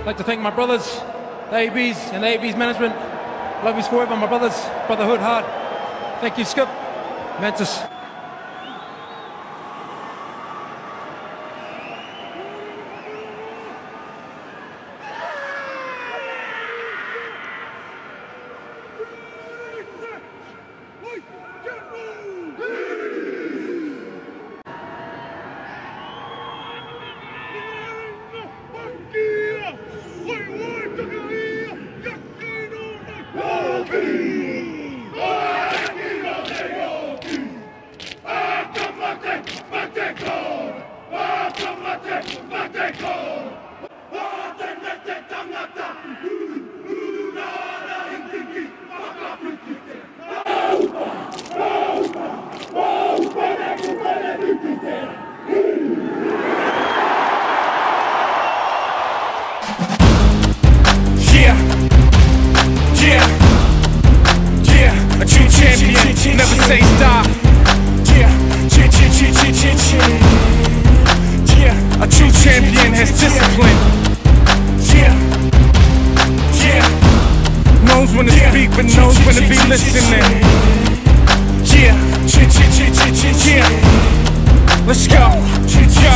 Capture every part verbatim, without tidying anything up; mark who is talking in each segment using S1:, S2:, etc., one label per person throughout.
S1: I'd like to thank my brothers, the A Bs and the A Bs management. Love is forever, my brothers. Brotherhood hard. Thank you, Skip. Mantis.
S2: Never say stop. Yeah, yeah, yeah, yeah, yeah, yeah. Yeah, a true champion has discipline. Yeah, yeah. Knows when to speak, but knows when to be listening. Yeah, yeah, yeah, yeah, yeah, yeah. Let's go. Yo,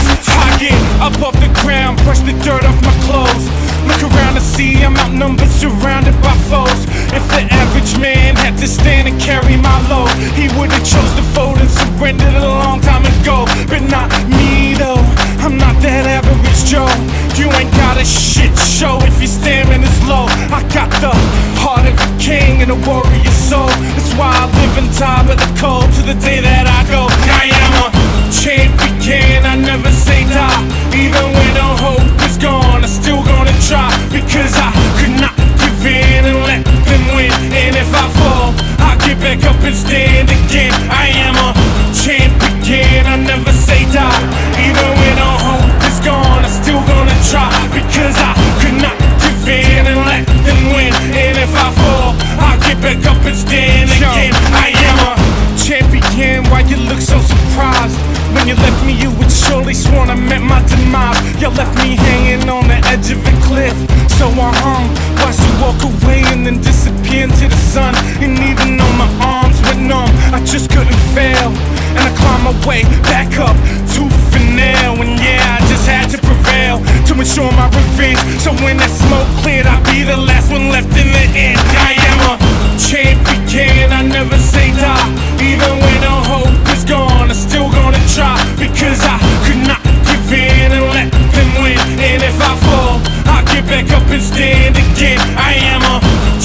S2: I get up off the ground, brush the dirt off my clothes. Look around to see I'm outnumbered, surrounded by foes. If the average man had to stand and carry my load, he would've chose to fold and surrendered a long time ago. But not me though, I'm not that average Joe. You ain't got a shit show if your stamina is low. I got the heart of a king and a warrior soul. That's why I live and die by the code to the day that I go. I am a champion, I never say die. Even when the hope is gone, I'm still gonna try. Because I could not give in and let them win. And if I fall, I'll get back up and stand again. I am a champion, I never say die. Even when the hope is gone, I'm still gonna try. Because I could not give in and let them win. And if I fall, I'll get back up and stand again. I am a champion, why you look so surprised? When you left me, you would surely sworn I meant my demise. You left me hanging on the edge of a cliff, so I hung, watched you walk away and then disappear into the sun. And even though my arms went numb, I just couldn't fail. And I climbed my way back up, tooth and nail. And yeah, I just had to prevail to ensure my revenge. So when that smoke cleared, I'd be the last one left in the end. I am a champion, I never say die. Even when the hope is gone, I'm still gonna try. Because I could not give in and let them win. And if I fall, I'll get back up and stand again. I am a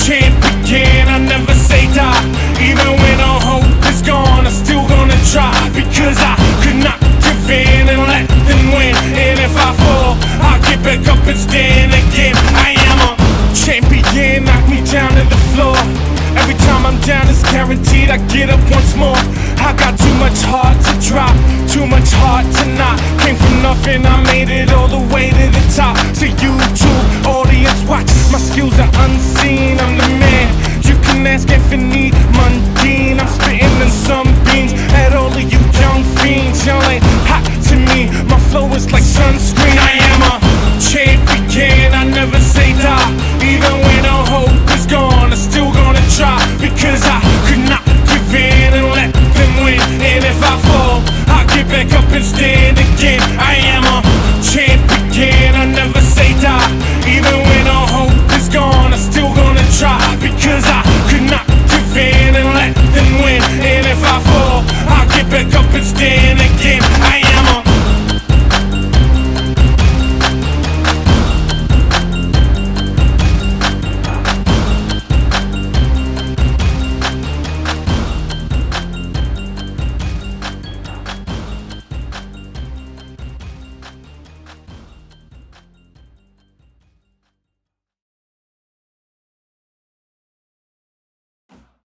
S2: champion, I never say die. Even when the hope is gone, I'm still gonna try. Because I could not give in and let them win. And if I fall, I'll get back up and stand again. I am a champion, knock me down to the floor. Every time I'm down, it's guaranteed I get up once more. I got too much heart to drop, too much heart to not. Came from nothing, I made it all the way to the top. So YouTube audience, watch, my skills are unseen. I'm the man, you can ask Anthony Mundine. I'm spitting in some beans at all of you young fiends. Y'all ain't hot to me, my flow is like sunscreen. I am a champion, I never say die. Even when the hope is gone, I'm still gonna try. Because I could not give in and let them win. And if I fall, I'll get back up and stand